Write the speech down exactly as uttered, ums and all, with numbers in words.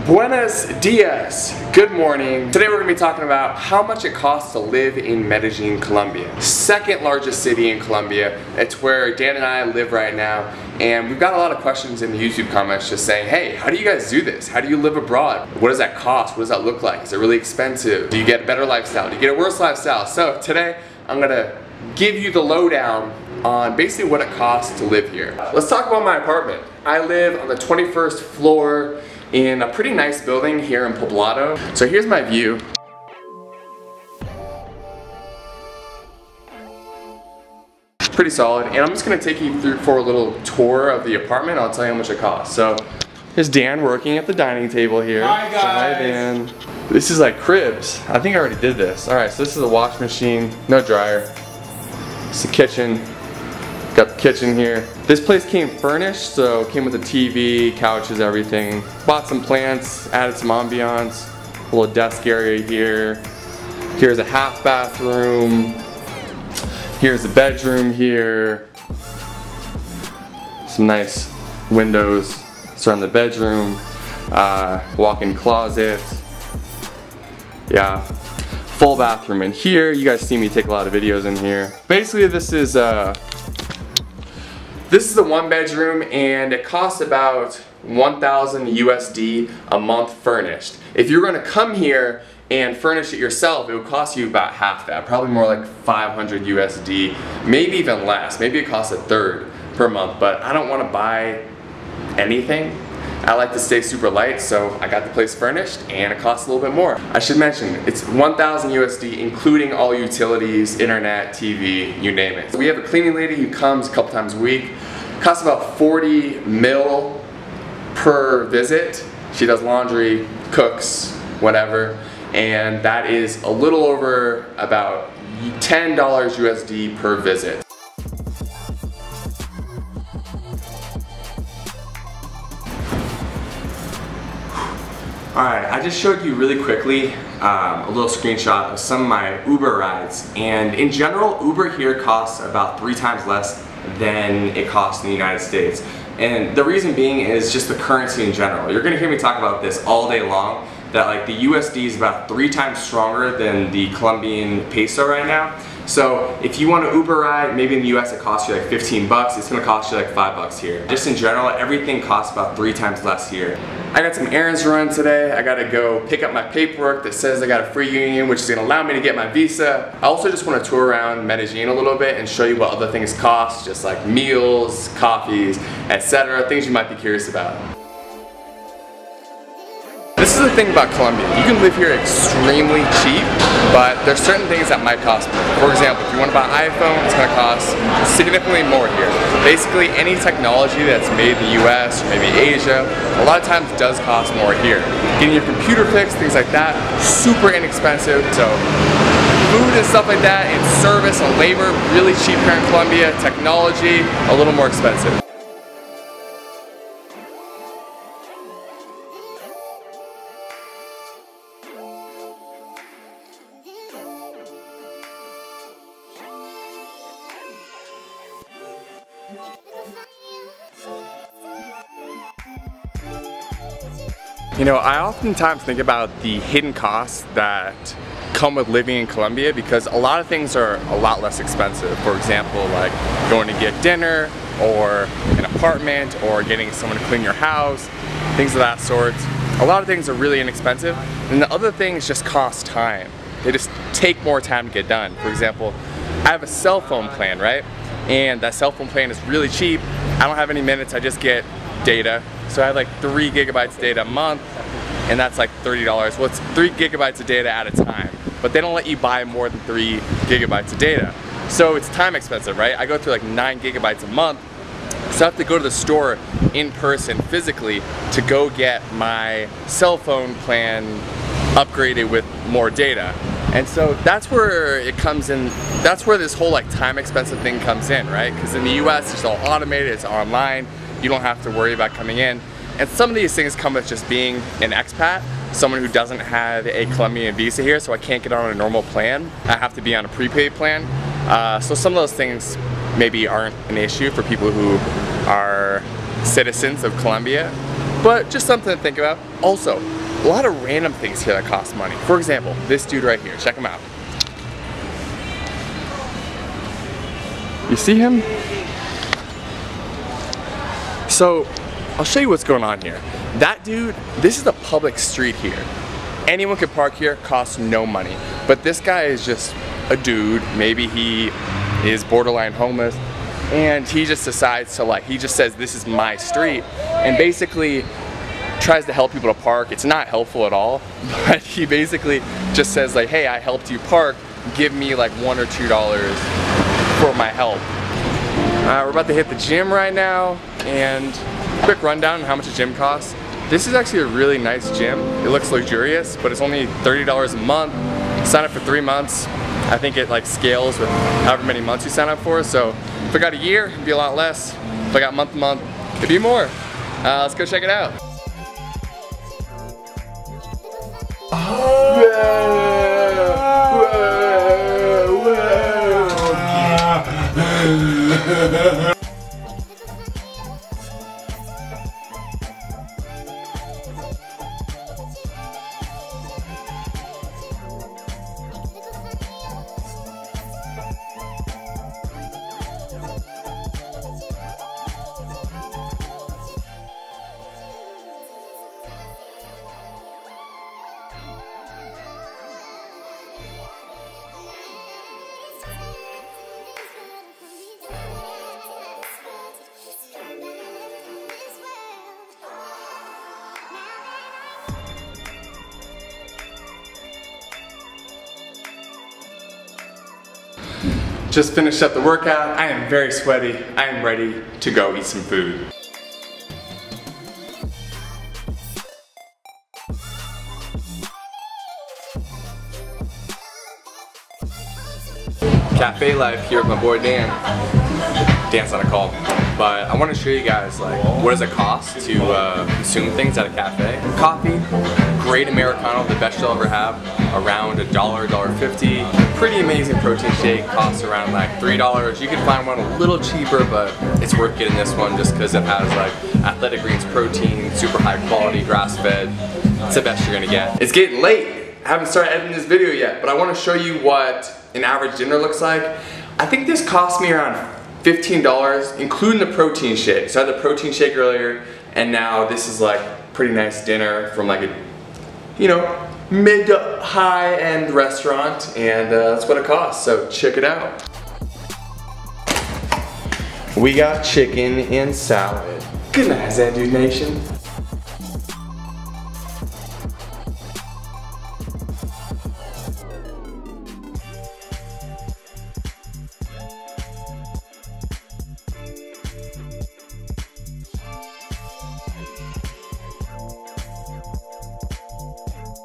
Buenos dias, good morning. Today we're going to be talking about how much it costs to live in Medellin, Colombia. Second largest city in Colombia. It's where Dan and I live right now, and we've got a lot of questions in the YouTube comments just saying, hey, how do you guys do this? How do you live abroad? What does that cost? What does that look like? Is it really expensive? Do you get a better lifestyle? Do you get a worse lifestyle? So today I'm going to give you the lowdown on basically what it costs to live here. Let's talk about my apartment. I live on the twenty-first floor in a pretty nice building here in Poblado. So here's my view. Pretty solid, and I'm just gonna take you through for a little tour of the apartment. I'll tell you how much it costs. So here's Dan working at the dining table here. Hi guys. So hi Dan. This is like cribs. I think I already did this. All right, so this is a wash machine, no dryer. It's the kitchen. Got the kitchen here. This place came furnished, so it came with a T V, couches, everything. Bought some plants, added some ambiance. A little desk area here. Here's a half bathroom. Here's the bedroom here. Some nice windows surround the bedroom. Uh, walk-in closet. Yeah. Full bathroom in here. You guys see me take a lot of videos in here. Basically, this is uh, This is the one bedroom, and it costs about one thousand U S D a month furnished. If you're gonna come here and furnish it yourself, it would cost you about half that, probably more like five hundred U S D, maybe even less. Maybe it costs a third per month, but I don't wanna buy anything. I like to stay super light, so I got the place furnished, and it costs a little bit more. I should mention, it's one thousand U S D, including all utilities, internet, T V, you name it. We have a cleaning lady who comes a couple times a week. Costs about forty mil per visit. She does laundry, cooks, whatever, and that is a little over about ten dollars U S D per visit. Alright, I just showed you really quickly um, a little screenshot of some of my Uber rides, and in general Uber here costs about three times less than it costs in the United States. And the reason being is just the currency in general. You're going to hear me talk about this all day long, that like the U S D is about three times stronger than the Colombian peso right now. So if you want to Uber ride, maybe in the U S it costs you like fifteen bucks, it's going to cost you like five bucks here. Just in general, everything costs about three times less here. I got some errands to run today. I got to go pick up my paperwork that says I got a free union, which is going to allow me to get my visa. I also just want to tour around Medellin a little bit and show you what other things cost, just like meals, coffees, et cetera, things you might be curious about. This is the thing about Colombia. You can live here extremely cheap, but there's certain things that might cost more. For example, if you want to buy an iPhone, it's going to cost significantly more here. Basically, any technology that's made in the U S or maybe Asia, a lot of times does cost more here. Getting your computer fixed, things like that, super inexpensive. So food and stuff like that, and service and labor, really cheap here in Colombia. Technology, a little more expensive. You know, I oftentimes think about the hidden costs that come with living in Colombia, because a lot of things are a lot less expensive. For example, like going to get dinner, or an apartment, or getting someone to clean your house, things of that sort. A lot of things are really inexpensive, and the other things just cost time. They just take more time to get done. For example, I have a cell phone plan, right? And that cell phone plan is really cheap. I don't have any minutes, I just get data. So I have like three gigabytes of data a month, and that's like thirty dollars. Well, it's three gigabytes of data at a time, but they don't let you buy more than three gigabytes of data. So it's time expensive, right? I go through like nine gigabytes a month, so I have to go to the store in person physically to go get my cell phone plan upgraded with more data. And so that's where it comes in, that's where this whole like time expensive thing comes in, right? Because in the U S it's all automated, it's online, you don't have to worry about coming in. And some of these things come with just being an expat, someone who doesn't have a Colombian visa here, so I can't get on a normal plan. I have to be on a prepaid plan. Uh, so some of those things maybe aren't an issue for people who are citizens of Colombia. but just something to think about. Also, a lot of random things here that cost money. For example, this dude right here, check him out. You see him? So, I'll show you what's going on here. That dude, this is a public street here. Anyone could park here, costs no money. But this guy is just a dude, maybe he is borderline homeless, and he just decides to like, he just says this is my street, and basically tries to help people to park. It's not helpful at all, but he basically just says like, hey, I helped you park, give me like one or two dollars for my help. Uh, we're about to hit the gym right now, and quick rundown on how much a gym costs. This is actually a really nice gym. It looks luxurious, but it's only thirty dollars a month. Sign up for three months. I think it like scales with however many months you sign up for. So if I got a year, it'd be a lot less. If I got month to month, it'd be more. Uh, let's go check it out. Just finished up the workout. I am very sweaty. I am ready to go eat some food. Cafe life here with my boy Dan. Dan's on a call. But I want to show you guys like what does it cost to uh, consume things at a cafe. Coffee, great Americano, the best you'll ever have, around a dollar, dollar fifty. Pretty amazing protein shake, costs around like three dollars. You can find one a little cheaper, but it's worth getting this one just because it has like Athletic Greens protein, super high quality, grass fed. It's the best you're gonna get. It's getting late. I haven't started editing this video yet, but I want to show you what an average dinner looks like. I think this cost me around fifteen dollars, including the protein shake. So I had the protein shake earlier, and now this is like pretty nice dinner from like a, you know, mid to high end restaurant, and uh, that's what it costs, so check it out. We got chicken and salad. Good night, Zandude Nation.